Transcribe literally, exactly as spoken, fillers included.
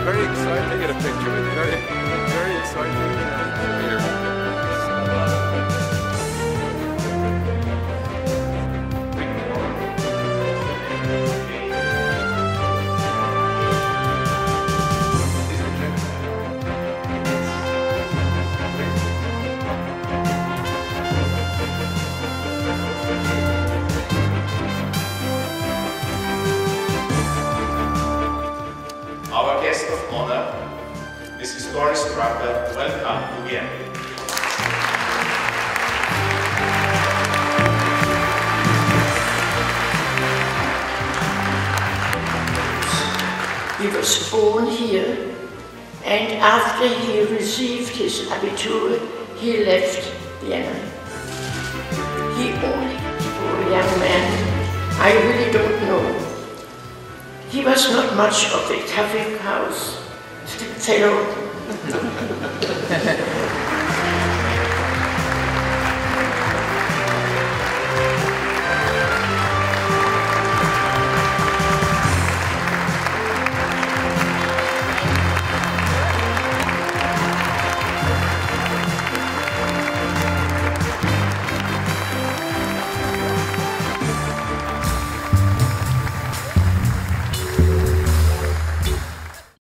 very exciting. Get a picture with very, very exciting. Here. Our guest of honor, Missus Doris Drucker, welcome to Vienna. He was born here, and after he received his Abitur, he left Vienna. He only, poor young man, I really don't know. He was not much of a Kaffeehaus fellow.